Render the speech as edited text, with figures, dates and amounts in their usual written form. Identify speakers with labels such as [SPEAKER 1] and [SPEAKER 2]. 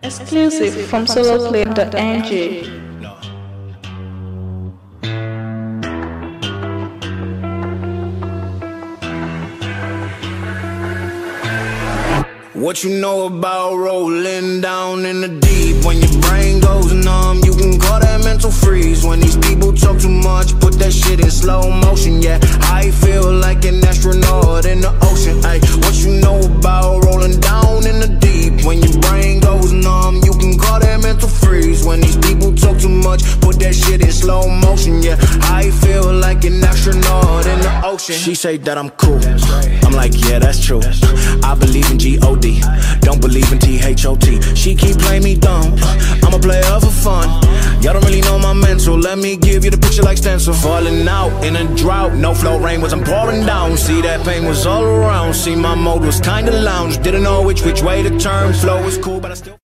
[SPEAKER 1] Exclusive from soloplay.ng.
[SPEAKER 2] What you know about rolling down in the deep? When your brain goes numb, you can call that mental freeze. When these people talk too much, put that shit in slow motion. Yeah, I feel like an astronaut in the ocean. Ay, what you know about rolling down in the deep? When your brain goes numb, you can call that mental freeze. When these people talk too much, put that shit in slow motion. Yeah, I feel like an astronaut in the ocean. She say that I'm cool, I'm like, yeah, that's true. I believe in G-O-D, don't believe in T-H-O-T. She keep playing me dumb, I'm a player for fun. Y'all don't really know my mental, let me give you the picture like stencil. Falling out in a drought, no flow, rain wasn't pouring down. See, that pain was all around, see, my mode was kinda lounge. Didn't know which way to turn, flow was cool, but I still